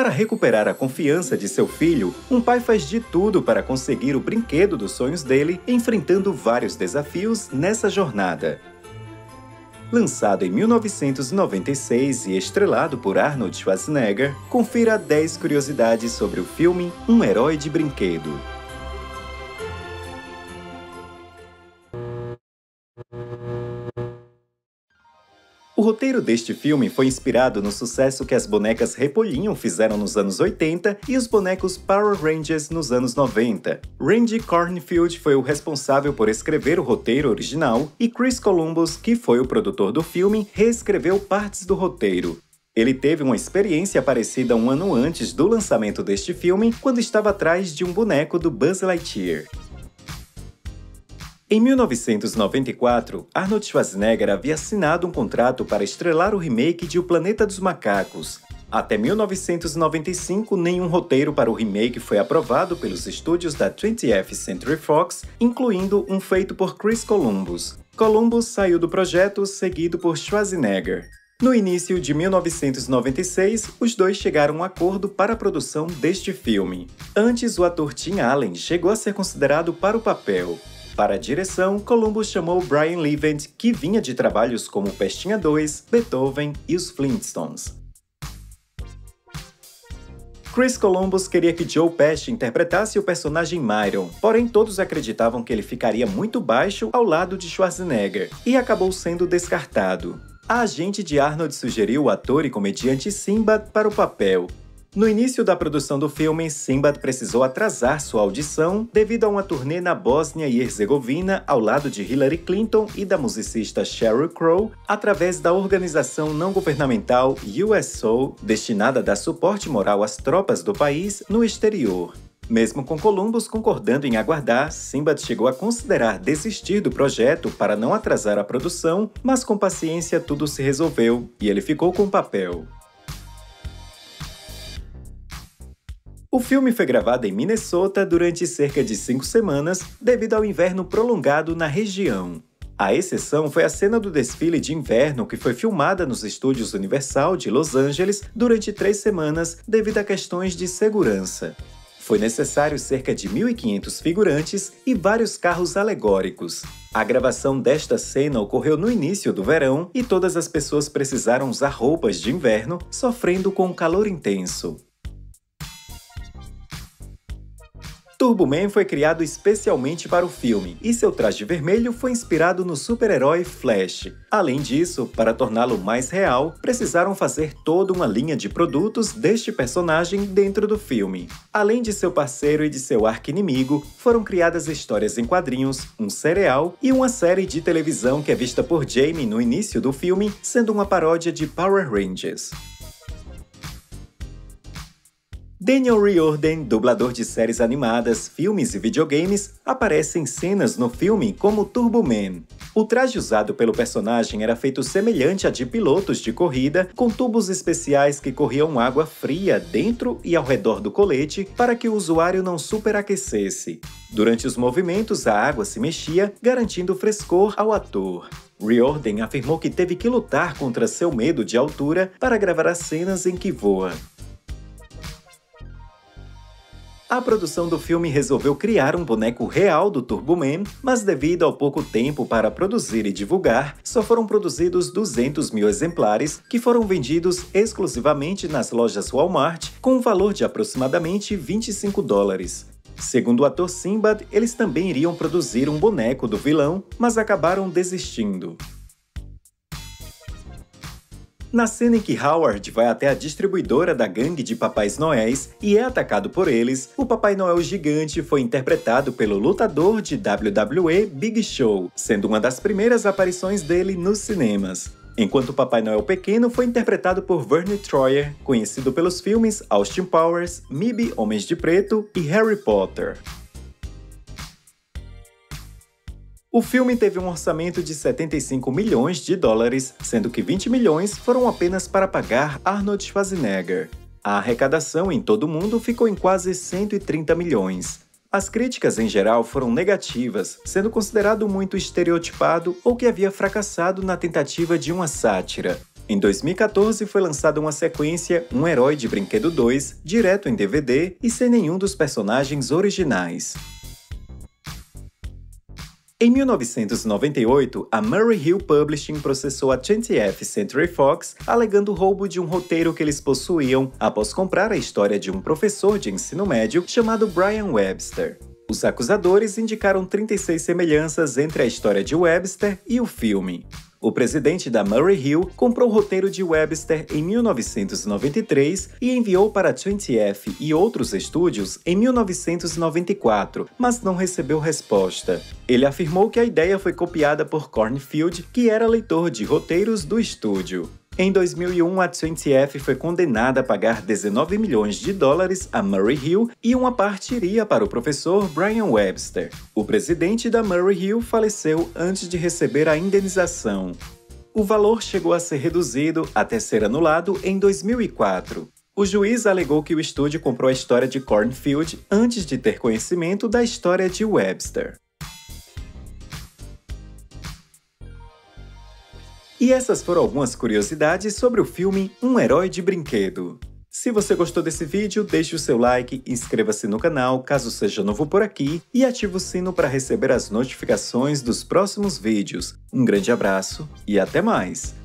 Para recuperar a confiança de seu filho, um pai faz de tudo para conseguir o brinquedo dos sonhos dele, enfrentando vários desafios nessa jornada. Lançado em 1996 e estrelado por Arnold Schwarzenegger, confira 10 curiosidades sobre o filme Um Herói de Brinquedo. O roteiro deste filme foi inspirado no sucesso que as bonecas Repolhinho fizeram nos anos 80 e os bonecos Power Rangers nos anos 90. Randy Cornfield foi o responsável por escrever o roteiro original e Chris Columbus, que foi o produtor do filme, reescreveu partes do roteiro. Ele teve uma experiência parecida um ano antes do lançamento deste filme, quando estava atrás de um boneco do Buzz Lightyear. Em 1994, Arnold Schwarzenegger havia assinado um contrato para estrelar o remake de O Planeta dos Macacos. Até 1995, nenhum roteiro para o remake foi aprovado pelos estúdios da 20th Century Fox, incluindo um feito por Chris Columbus. Columbus saiu do projeto, seguido por Schwarzenegger. No início de 1996, os dois chegaram a um acordo para a produção deste filme. Antes, o ator Tim Allen chegou a ser considerado para o papel. Para a direção, Columbus chamou Brian Levent, que vinha de trabalhos como Pestinha 2, Beethoven e os Flintstones. Chris Columbus queria que Joe Pesci interpretasse o personagem Myron, porém todos acreditavam que ele ficaria muito baixo ao lado de Schwarzenegger, e acabou sendo descartado. A agente de Arnold sugeriu o ator e comediante Sinbad para o papel. No início da produção do filme, Sinbad precisou atrasar sua audição devido a uma turnê na Bósnia e Herzegovina ao lado de Hillary Clinton e da musicista Sheryl Crow, através da organização não-governamental USO, destinada a dar suporte moral às tropas do país no exterior. Mesmo com Columbus concordando em aguardar, Sinbad chegou a considerar desistir do projeto para não atrasar a produção, mas com paciência tudo se resolveu e ele ficou com o papel. O filme foi gravado em Minnesota durante cerca de 5 semanas, devido ao inverno prolongado na região. A exceção foi a cena do desfile de inverno que foi filmada nos estúdios Universal de Los Angeles durante 3 semanas devido a questões de segurança. Foi necessário cerca de 1.500 figurantes e vários carros alegóricos. A gravação desta cena ocorreu no início do verão e todas as pessoas precisaram usar roupas de inverno, sofrendo com um calor intenso. Turbo Man foi criado especialmente para o filme, e seu traje vermelho foi inspirado no super-herói Flash. Além disso, para torná-lo mais real, precisaram fazer toda uma linha de produtos deste personagem dentro do filme. Além de seu parceiro e de seu arqui-inimigo, foram criadas histórias em quadrinhos, um serial e uma série de televisão que é vista por Jamie no início do filme, sendo uma paródia de Power Rangers. Daniel Riordan, dublador de séries animadas, filmes e videogames, aparece em cenas no filme como Turbo Man. O traje usado pelo personagem era feito semelhante a de pilotos de corrida, com tubos especiais que corriam água fria dentro e ao redor do colete para que o usuário não superaquecesse. Durante os movimentos, a água se mexia, garantindo frescor ao ator. Riordan afirmou que teve que lutar contra seu medo de altura para gravar as cenas em que voa. A produção do filme resolveu criar um boneco real do Turbo Man, mas devido ao pouco tempo para produzir e divulgar, só foram produzidos 200 mil exemplares, que foram vendidos exclusivamente nas lojas Walmart, com um valor de aproximadamente $25. Segundo o ator Sinbad, eles também iriam produzir um boneco do vilão, mas acabaram desistindo. Na cena em que Howard vai até a distribuidora da gangue de Papais Noéis e é atacado por eles, o Papai Noel gigante foi interpretado pelo lutador de WWE Big Show, sendo uma das primeiras aparições dele nos cinemas. Enquanto o Papai Noel pequeno foi interpretado por Verne Troyer, conhecido pelos filmes Austin Powers, MIB Homens de Preto e Harry Potter. O filme teve um orçamento de $75 milhões, sendo que 20 milhões foram apenas para pagar Arnold Schwarzenegger. A arrecadação em todo o mundo ficou em quase 130 milhões. As críticas em geral foram negativas, sendo considerado muito estereotipado ou que havia fracassado na tentativa de uma sátira. Em 2014 foi lançada uma sequência Um Herói de Brinquedo 2, direto em DVD e sem nenhum dos personagens originais. Em 1998, a Murray Hill Publishing processou a 20th Century Fox, alegando roubo de um roteiro que eles possuíam após comprar a história de um professor de ensino médio chamado Brian Webster. Os acusadores indicaram 36 semelhanças entre a história de Webster e o filme. O presidente da Murray Hill comprou o roteiro de Webster em 1993 e enviou para a 20th e outros estúdios em 1994, mas não recebeu resposta. Ele afirmou que a ideia foi copiada por Cornfield, que era leitor de roteiros do estúdio. Em 2001, a 20th foi condenada a pagar 19 milhões de dólares a Murray Hill e uma parte iria para o professor Brian Webster. O presidente da Murray Hill faleceu antes de receber a indenização. O valor chegou a ser reduzido até ser anulado em 2004. O juiz alegou que o estúdio comprou a história de Cornfield antes de ter conhecimento da história de Webster. E essas foram algumas curiosidades sobre o filme Um Herói de Brinquedo. Se você gostou desse vídeo, deixe o seu like, inscreva-se no canal caso seja novo por aqui e ative o sino para receber as notificações dos próximos vídeos. Um grande abraço e até mais!